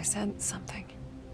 I sense something.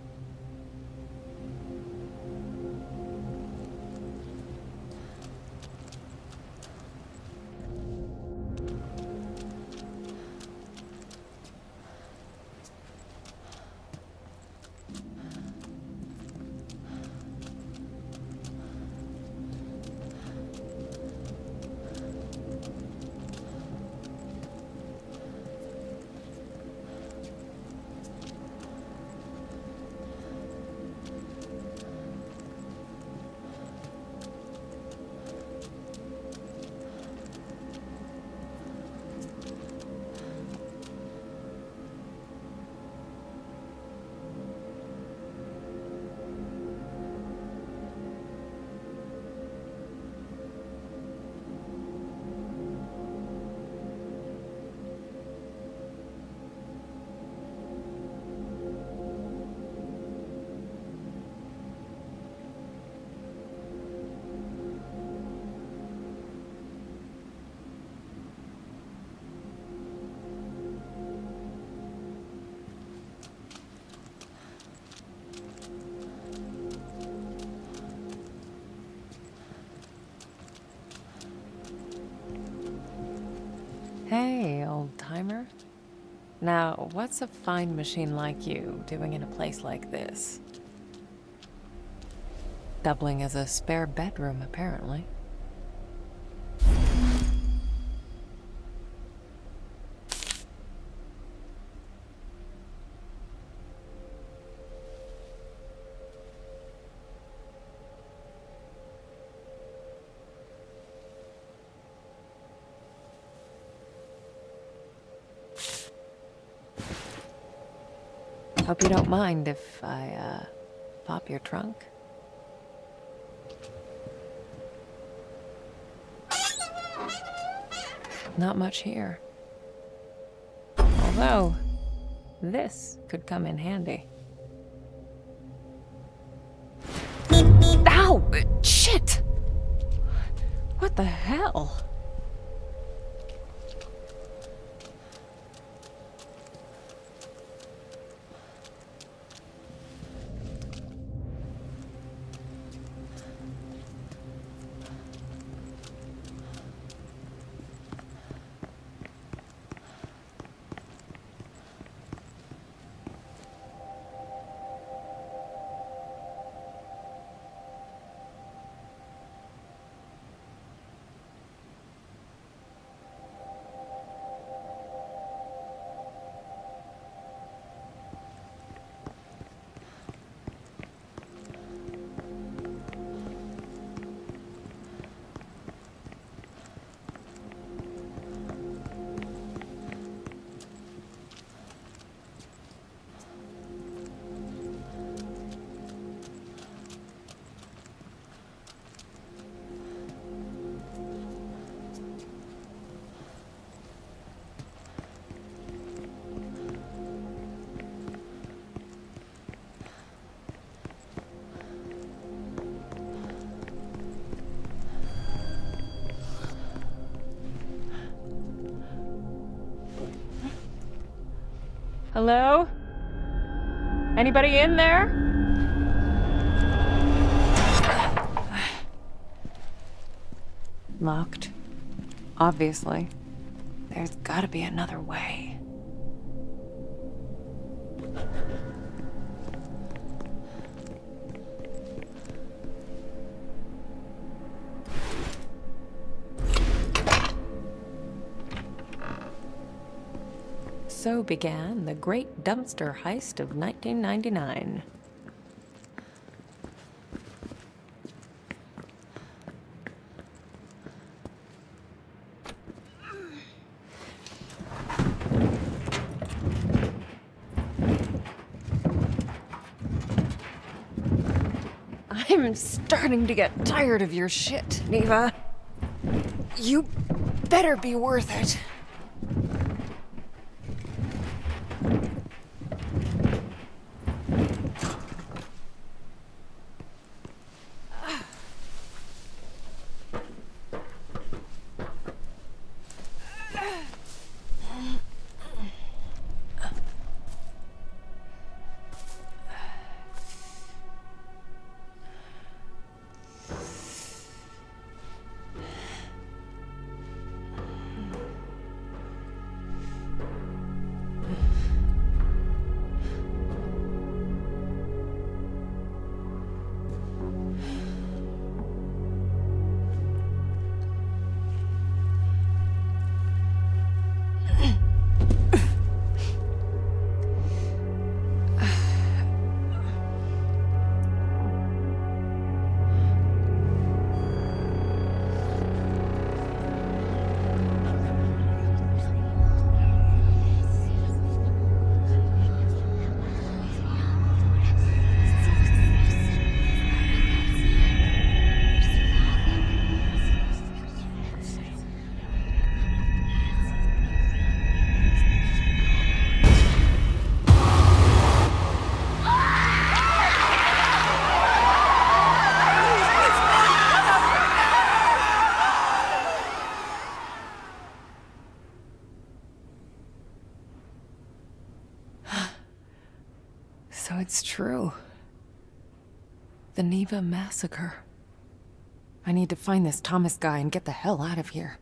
Hey, old-timer. Now, what's a fine machine like you doing in a place like this? Doubling as a spare bedroom, apparently. Hope you don't mind if I, pop your trunk? Not much here. Although, this could come in handy. Ow! Shit! What the hell? Hello? Anybody in there? Locked. Obviously. There's gotta be another way. So began the Great Dumpster Heist of 1999. I'm starting to get tired of your shit, Neva. You better be worth it. It's true. The Neva massacre. I need to find this Thomas guy and get the hell out of here.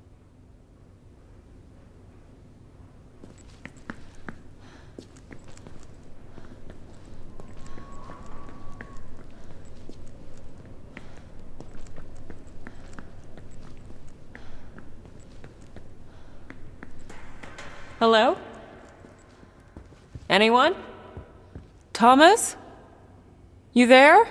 Hello? Anyone? Thomas? You there?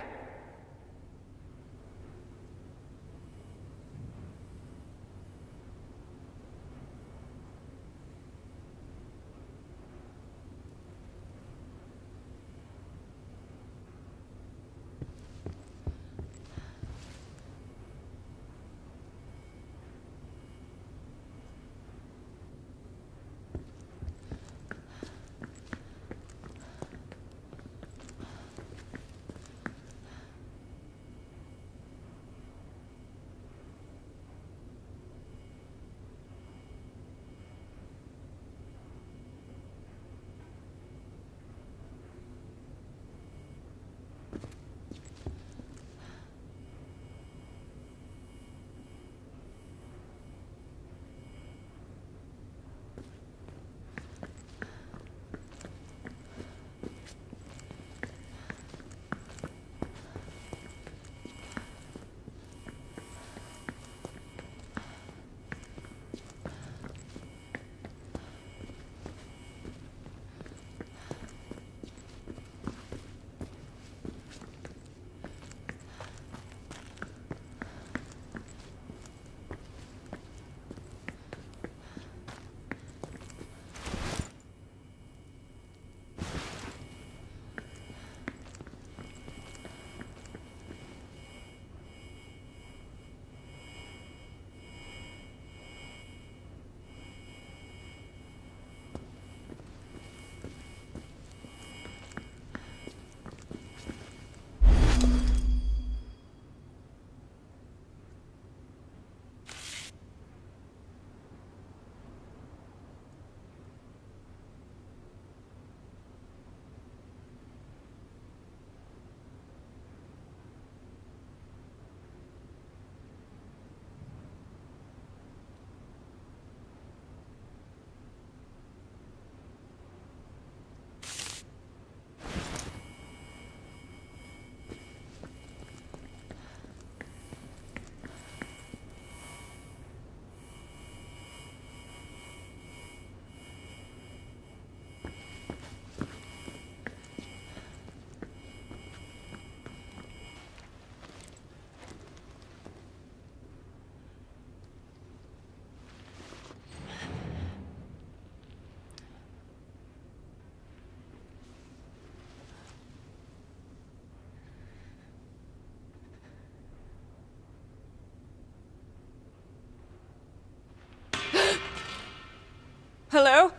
Hello?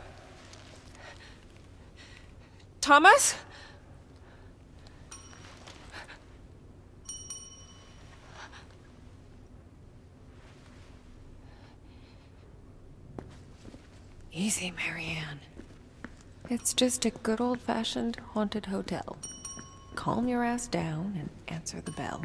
Thomas? Easy, Marianne. It's just a good old-fashioned haunted hotel. Calm your ass down and answer the bell.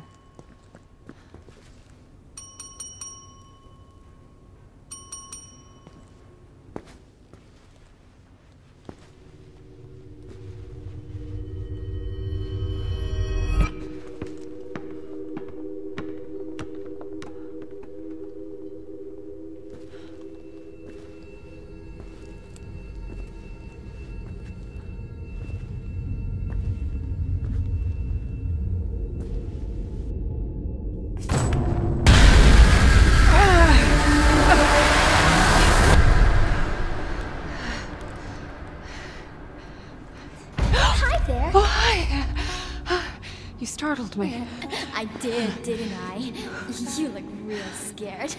You startled me. I did, didn't I? You look real scared.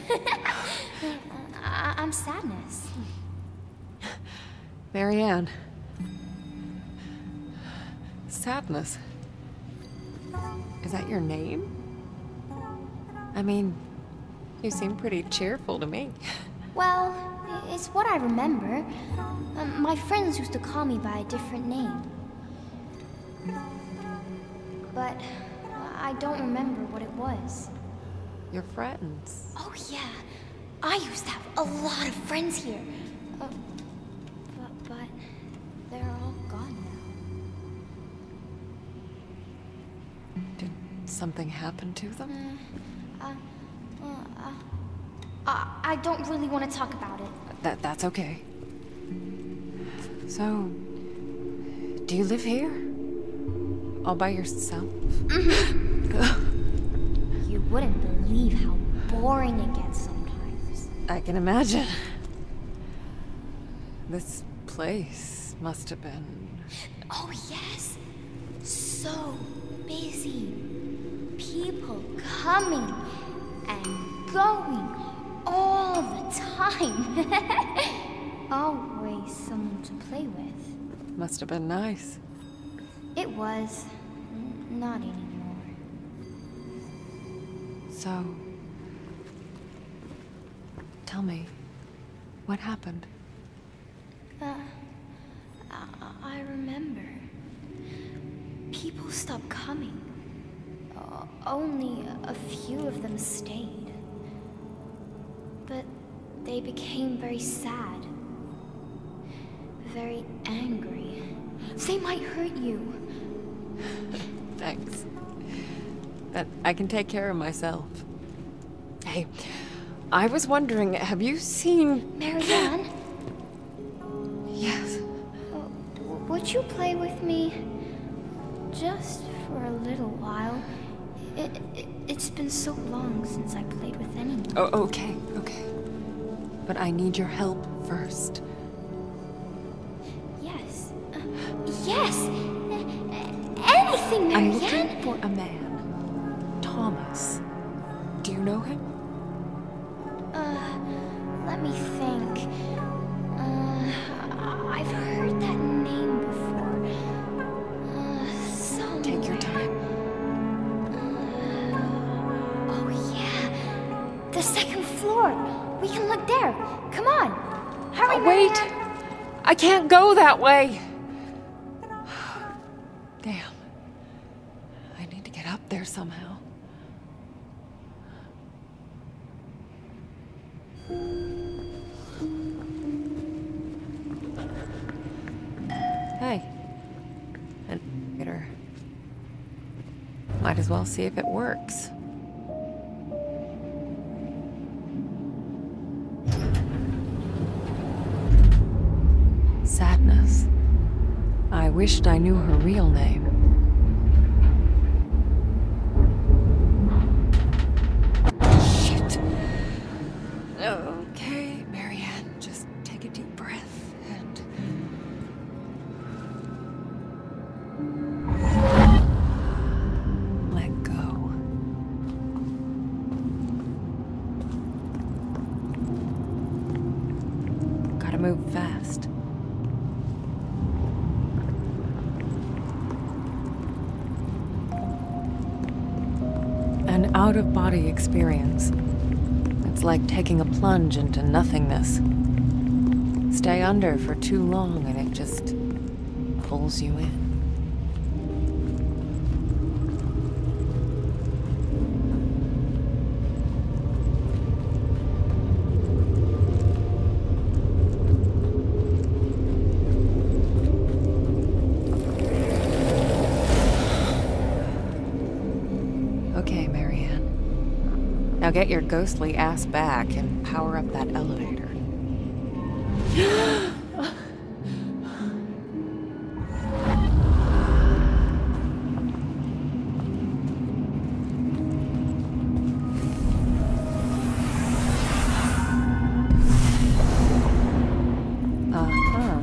I'm Sadness. Marianne. Sadness. Is that your name? I mean, you seem pretty cheerful to me. Well, it's what I remember. My friends used to call me by a different name. But I don't remember what it was. Your friends. Oh yeah, I used to have a lot of friends here. But they're all gone now. Did something happen to them? I don't really want to talk about it. That's okay. So, do you live here? All by yourself? You wouldn't believe how boring it gets sometimes. I can imagine. This place must have been... Oh yes, so busy. People coming and going all the time. Always someone to play with. Must have been nice. It was. Not anymore. So... Tell me, what happened? I remember. People stopped coming. Only a few of them stayed. But they became very sad. Very angry. They might hurt you. Thanks. But I can take care of myself. Hey, I was wondering, have you seen... Marianne? Yes. Would you play with me? Just for a little while. It's been so long since I played with anyone. Oh, okay. But I need your help first. Yes. Yes! Anything, I'm Marianne! looking for a man. Thomas. Do you know him? Let me think. I've heard that name before. Somewhere. Take your time. Oh yeah. The second floor. We can look there. Come on. Hurry, Wait! Marianne. I can't go that way! Damn. I need to get up there somehow. Hey. An elevator. Might as well see if it works. Sadness. I wished I knew her real name. Shit. Okay, Marianne, just take a deep breath and... let go. Gotta move fast. An out-of-body experience. It's like taking a plunge into nothingness. Stay under for too long and it just pulls you in. Okay, Marianne. Now get your ghostly ass back and power up that elevator. Uh-huh.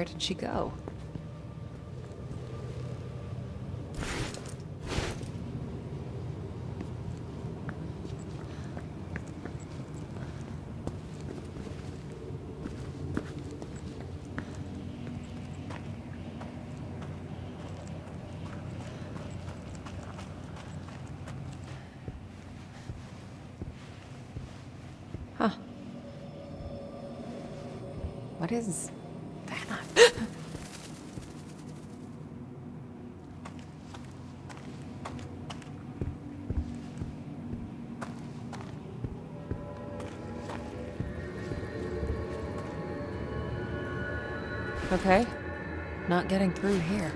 Where did she go? Huh. What is that? Okay. Not getting through here.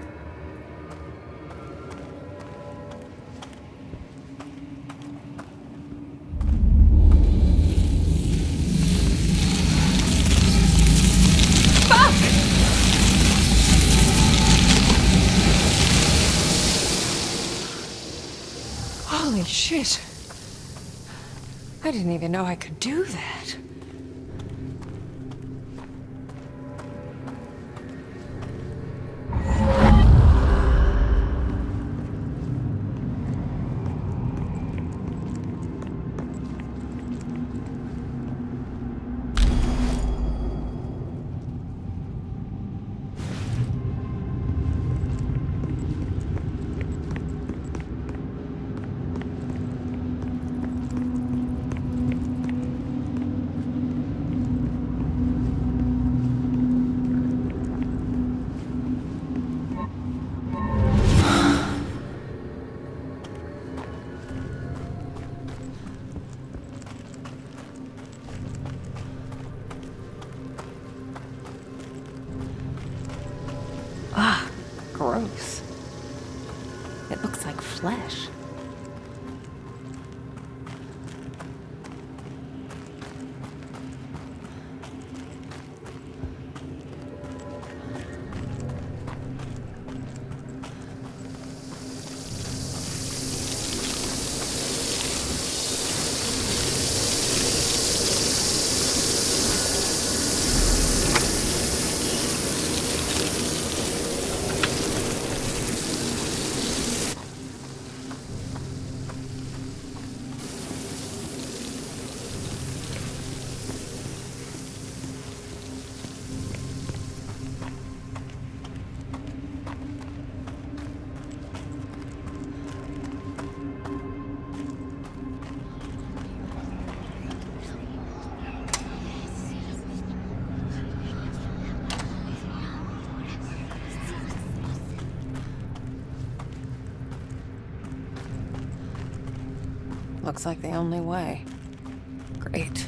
Holy shit. I didn't even know I could do that. Ah, gross. It looks like flesh. Looks like the only way. Great.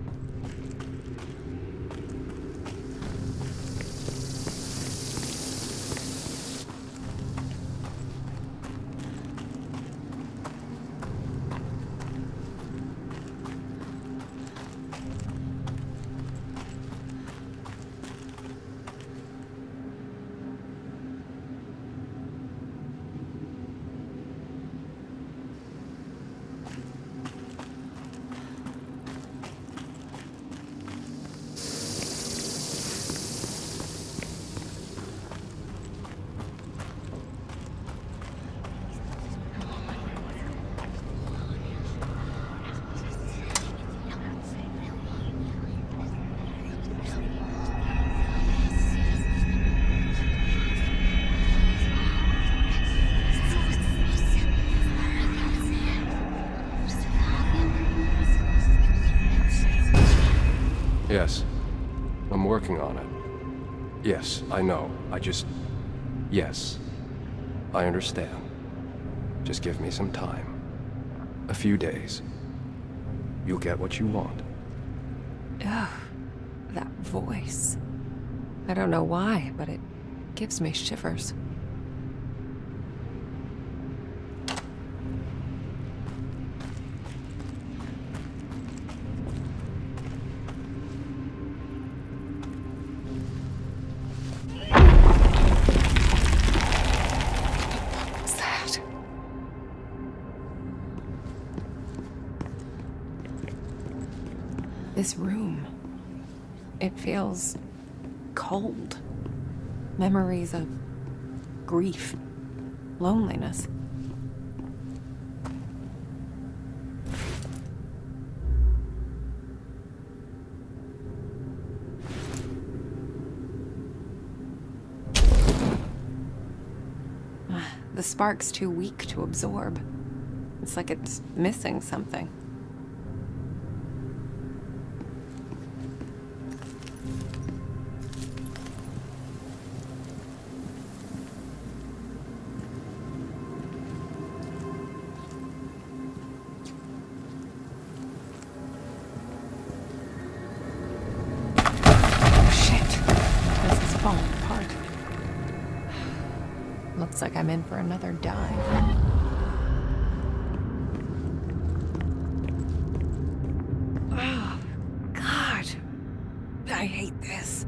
Yes. I'm working on it. Yes, I know. Yes. I understand. Just give me some time. A few days. You'll get what you want. Ugh. That voice. I don't know why, but it gives me shivers. This room, it feels cold. Memories of grief, loneliness. The spark's too weak to absorb. It's like it's missing something. Looks like I'm in for another dive. Oh, God. I hate this.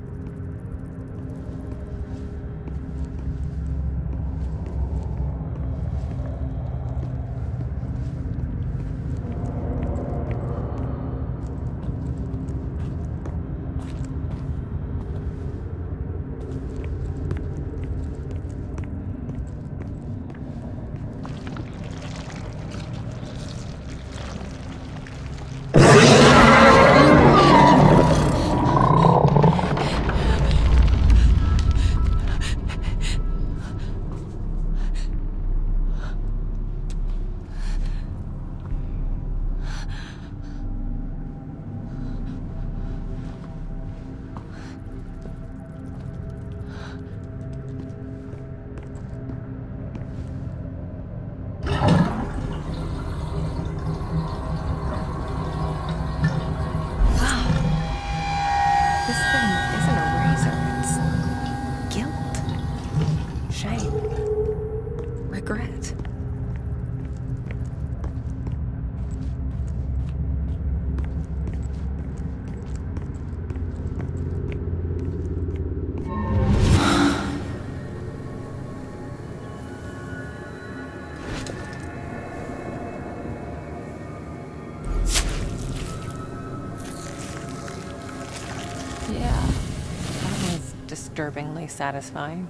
Yeah, that was disturbingly satisfying.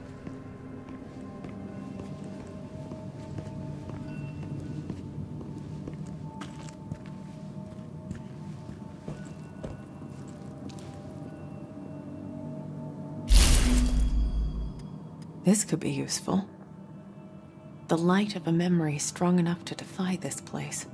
This could be useful. The light of a memory strong enough to defy this place.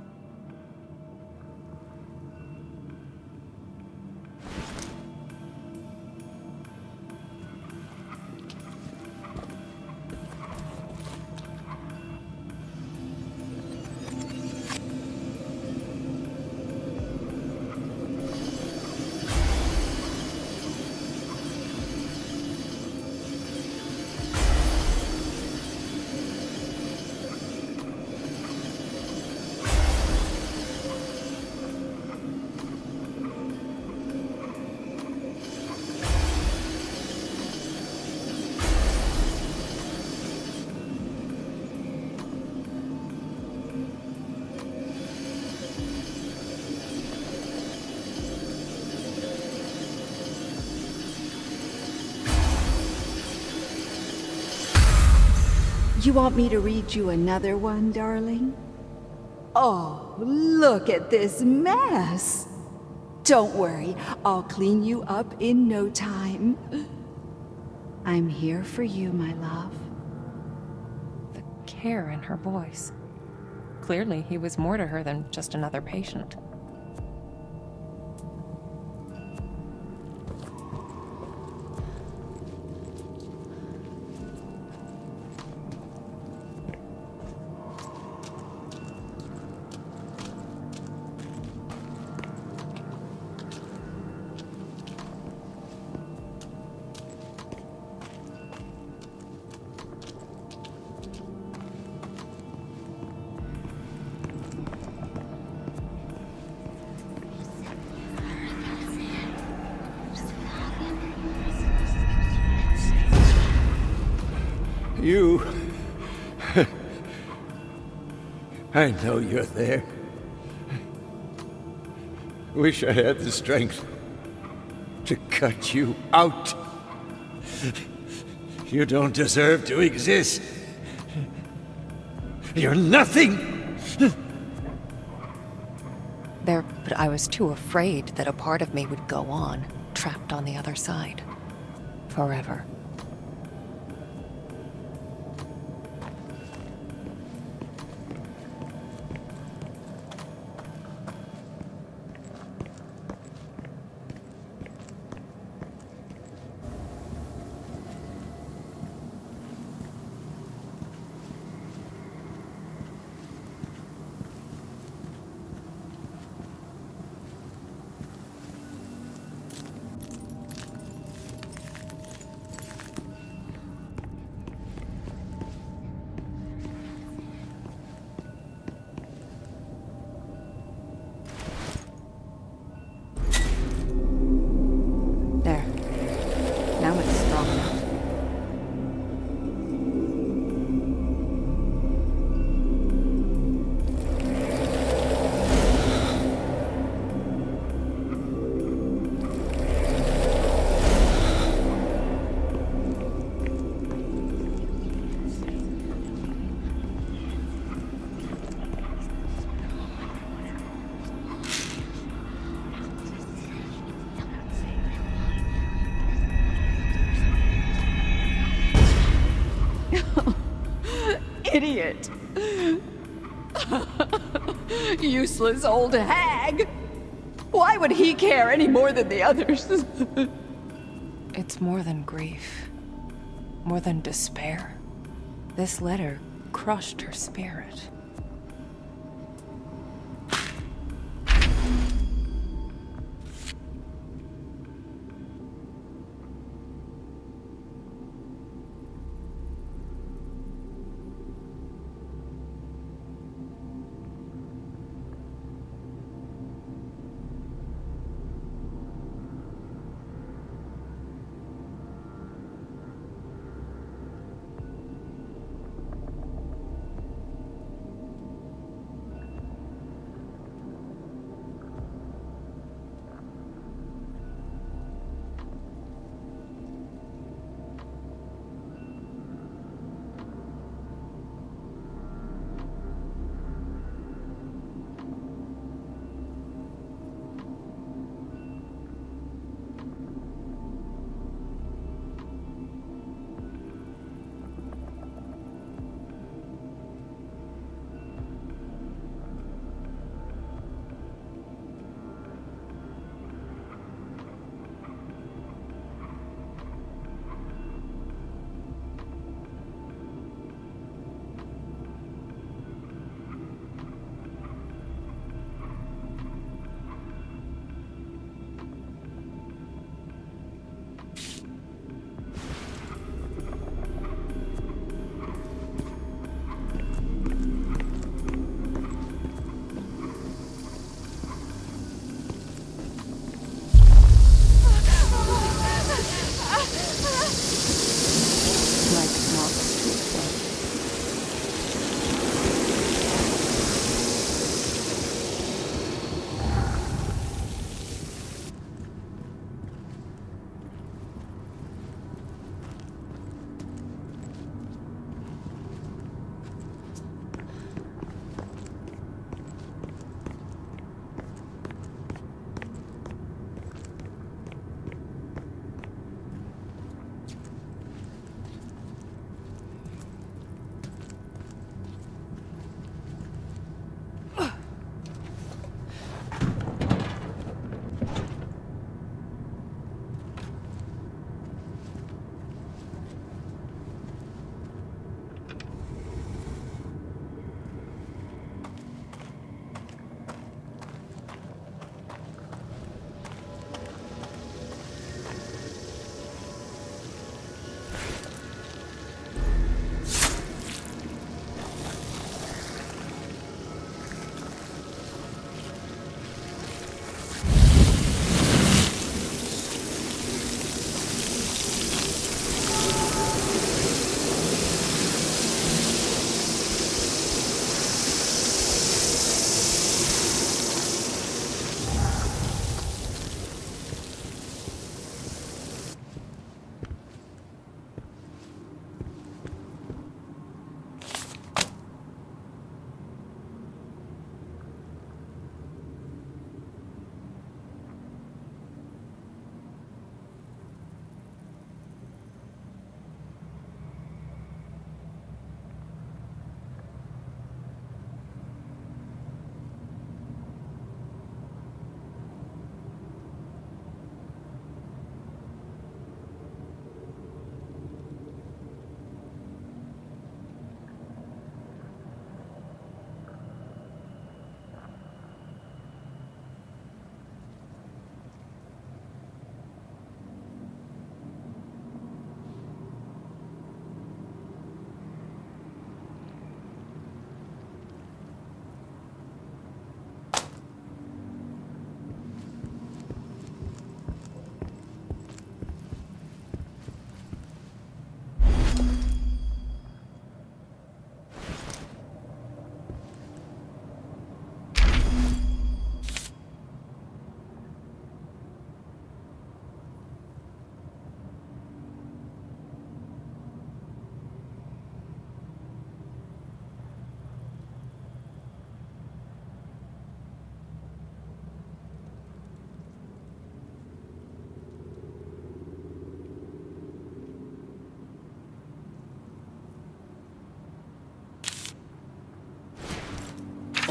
You want me to read you another one, darling? Oh, look at this mess! Don't worry, I'll clean you up in no time. I'm here for you, my love. The care in her voice. Clearly, he was more to her than just another patient. You... I know you're there. Wish I had the strength to cut you out. You don't deserve to exist. You're nothing! But I was too afraid that a part of me would go on, trapped on the other side. Forever. Now it's strong enough. Idiot! Useless old hag! Why would he care any more than the others? It's more than grief. More than despair. This letter crushed her spirit.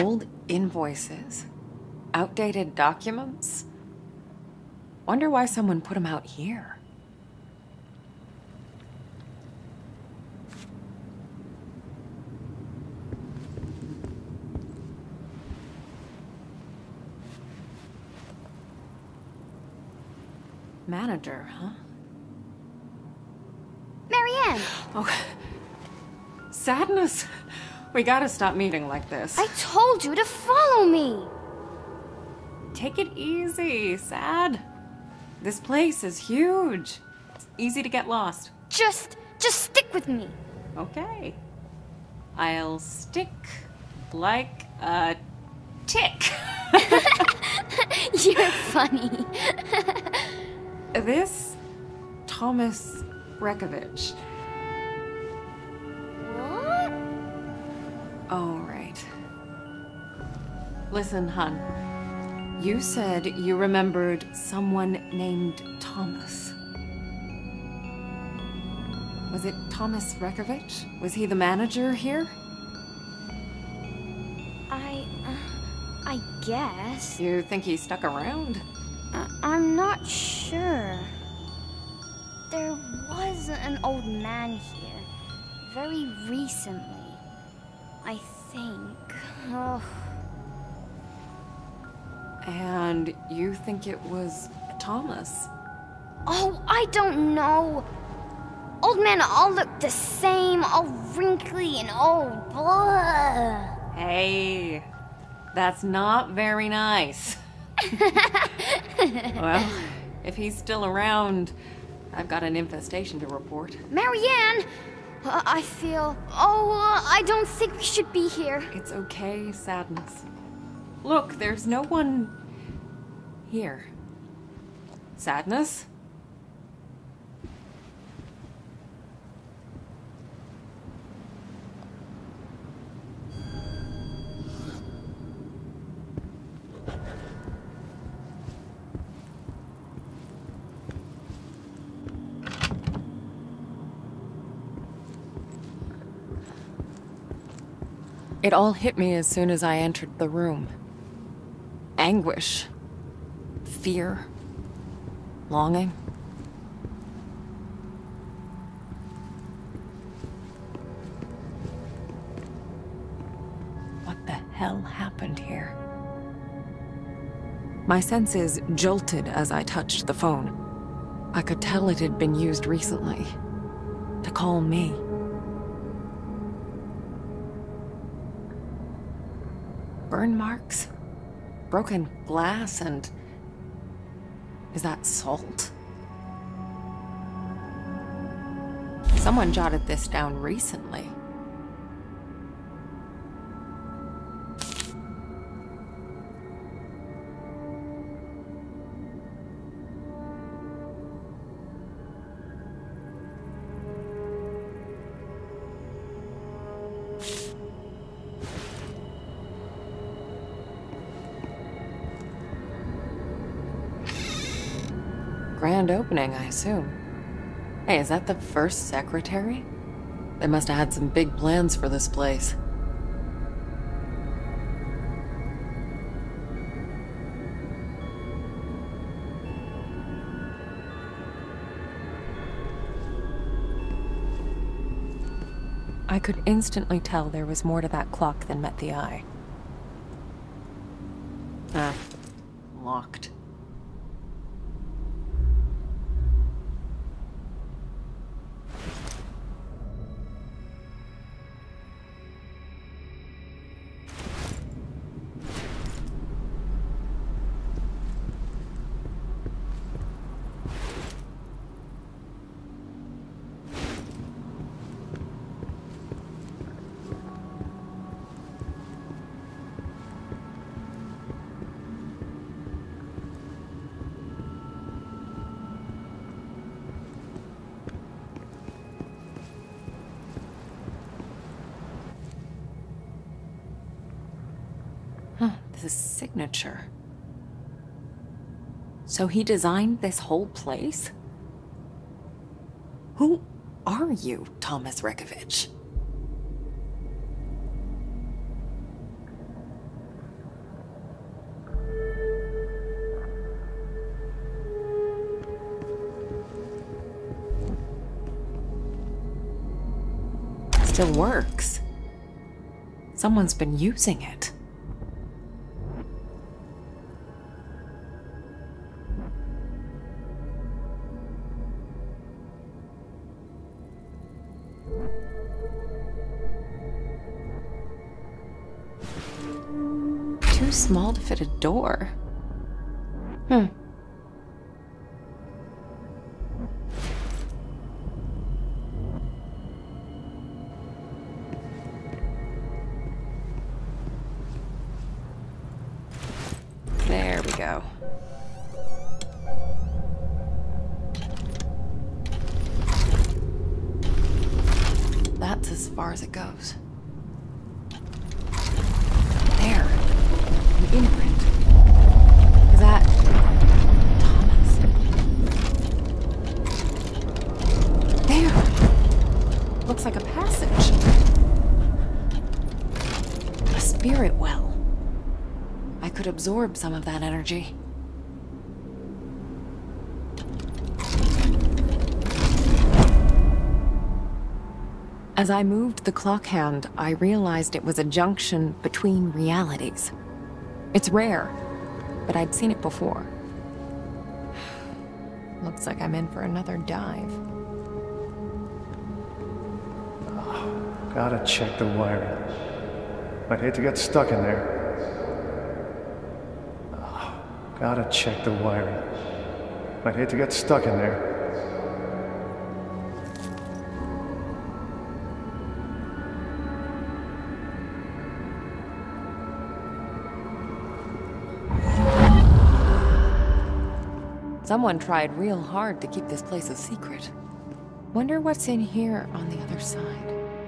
Old invoices. Outdated documents. Wonder why someone put them out here. Manager, huh? Marianne! Oh, Sadness. We gotta stop meeting like this. I told you to follow me! Take it easy, Sad. This place is huge. It's easy to get lost. Just stick with me. Okay. I'll stick like a tick. You're funny. This Thomas Rekovich. What? Oh, right. Listen, hon. You said you remembered someone named Thomas. Was it Thomas Rekovich? Was he the manager here? I guess. You think he stuck around? I'm not sure. There was an old man here, very recently, I think. Oh. And you think it was Thomas? Oh, I don't know. Old men all look the same, all wrinkly and old. Blah. Hey, that's not very nice. Well, if he's still around, I've got an infestation to report. Marianne! I feel... Oh, I don't think we should be here. It's okay, Sadness. Look, there's no one here. Sadness? It all hit me as soon as I entered the room. Anguish. Fear. Longing. What the hell happened here? My senses jolted as I touched the phone. I could tell it had been used recently. To call me. Burn marks? Broken glass and... Is that salt? Someone jotted this down recently. Grand opening, I assume. Hey, is that the first secretary? They must have had some big plans for this place. I could instantly tell there was more to that clock than met the eye. Ah, locked. This signature. So he designed this whole place? Who are you, Thomas Rekovich? still works. Someone's been using it. Too small to fit a door. There we go. That's as far as it goes. There. An imprint. Is that Thomas? There. Looks like a passage. A spirit well. I could absorb some of that energy. As I moved the clock hand, I realized it was a junction between realities. It's rare, but I'd seen it before. Looks like I'm in for another dive. Gotta check the wiring. I'd hate to get stuck in there. Gotta check the wiring. I'd hate to get stuck in there. Someone tried real hard to keep this place a secret. Wonder what's in here on the other side.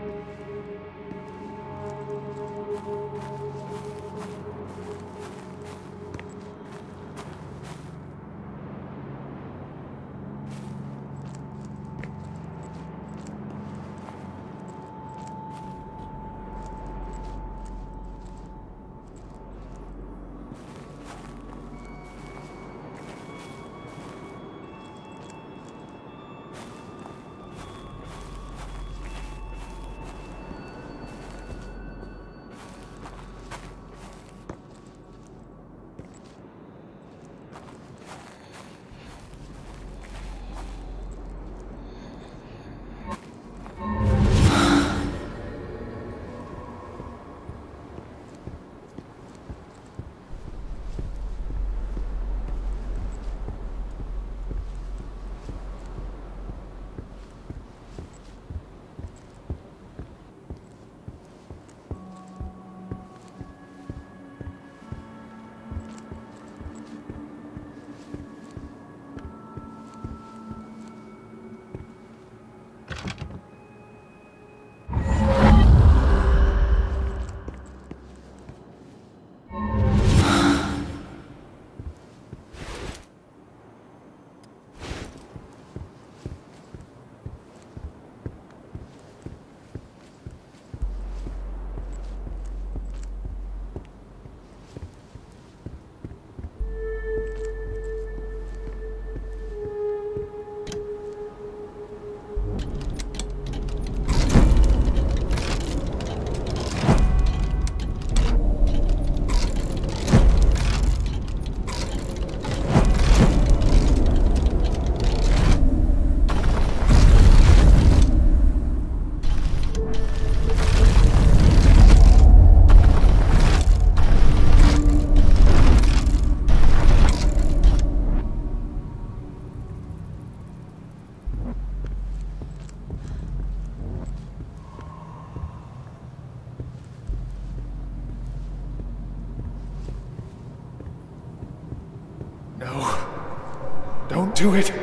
Don't do it.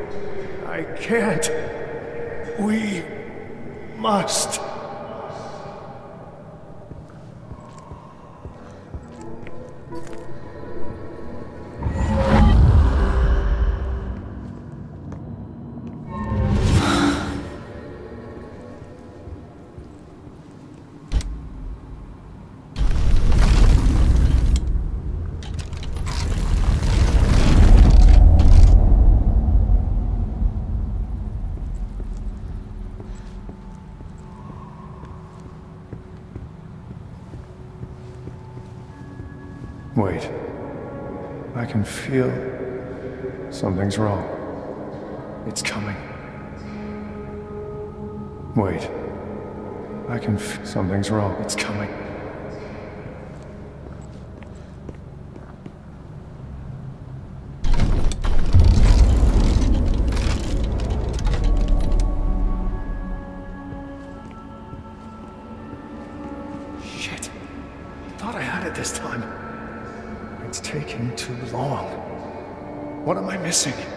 I can't. We must. Wait. I can feel... something's wrong. It's coming. Wait. I can something's wrong. It's coming. Shit. Thought I had it this time. It's taking too long. What am I missing?